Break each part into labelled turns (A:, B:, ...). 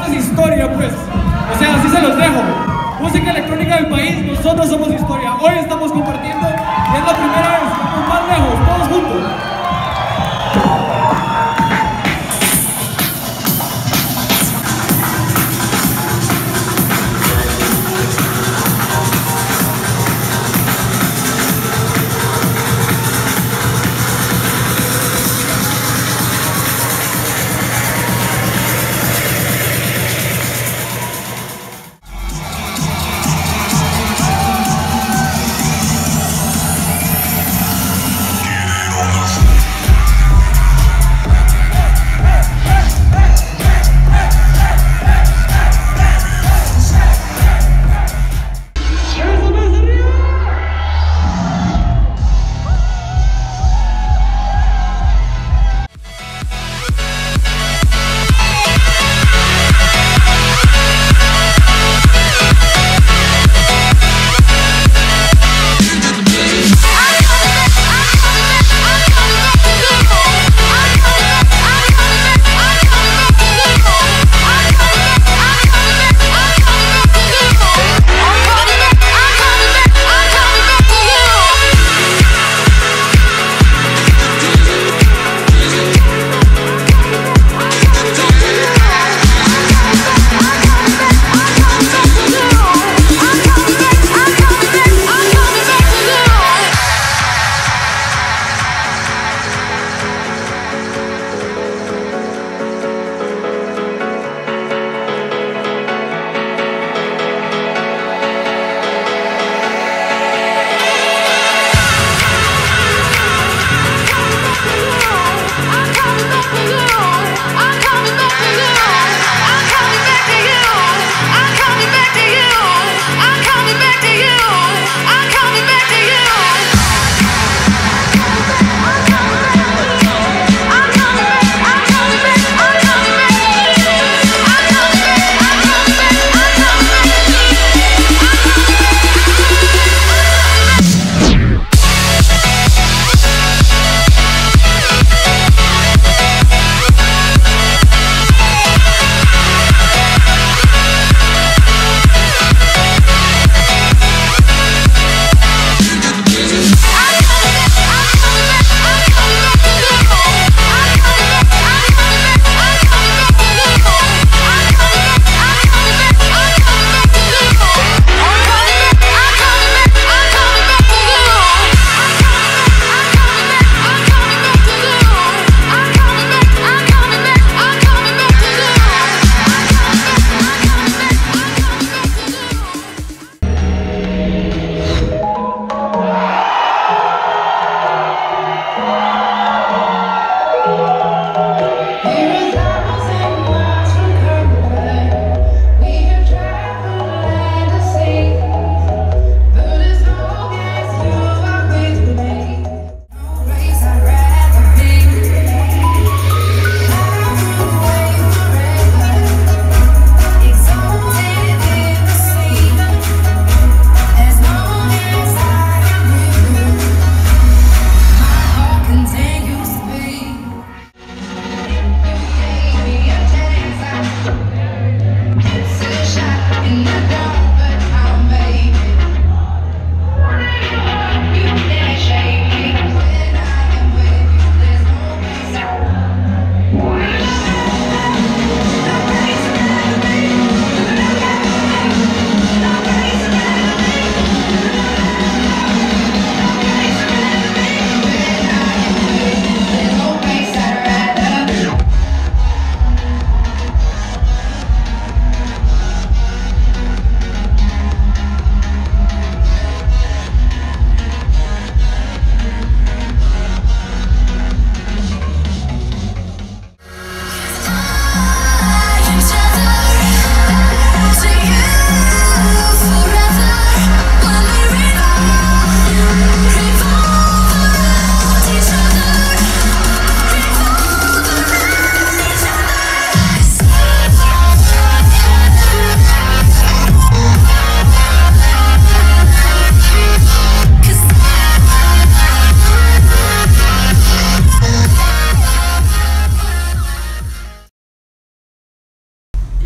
A: es historia, pues. O sea, así se los dejo. Música electrónica del país, nosotros somos historia. Hoy estamos compartiendo y es la primera vez, vamos más lejos, todos juntos.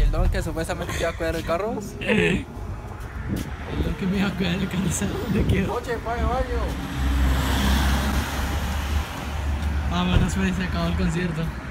B: El don que supuestamente te iba a cuidar el carro.
C: El don que me iba a cuidar el carro, ¿sabes dónde quedó?
B: Oye, pague baño.
C: Vámonos, pues, se acabó el concierto.